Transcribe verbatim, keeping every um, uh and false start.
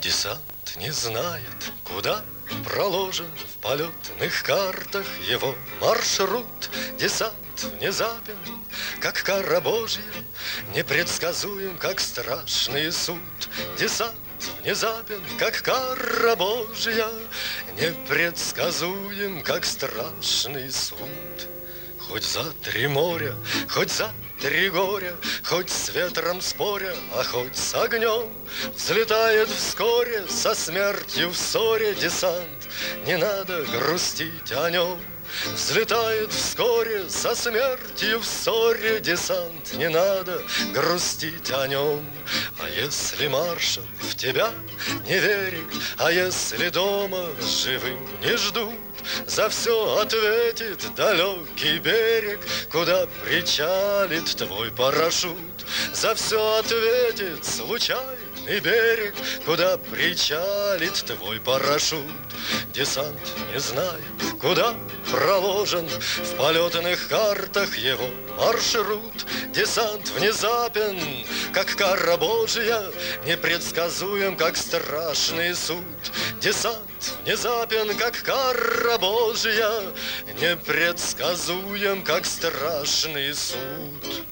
Десант не знает, куда проложен в полетных картах его маршрут. Десант внезапен, как кара Божья, непредсказуем, как страшный суд. Десант внезапен, как кара Божья, непредсказуем, как страшный суд. Хоть за три моря, хоть за три горя, хоть с ветром споря, а хоть с огнем, взлетает вскоре со смертью в ссоре десант. Не надо грустить о нем. Взлетает вскоре со смертью в ссоре десант. Не надо грустить о нем. А если маршал в тебя не верит, а если дома живым не ждут, за все ответит далекий берег, куда причалит твой парашют. За все ответит случайный берег, куда причалит твой парашют. Десант не знает, куда проложен в полетных картах его маршрут. Десант внезапен, как кара Божья, непредсказуем, как страшный суд. Десант внезапен, как кара Божья, непредсказуем, как страшный суд.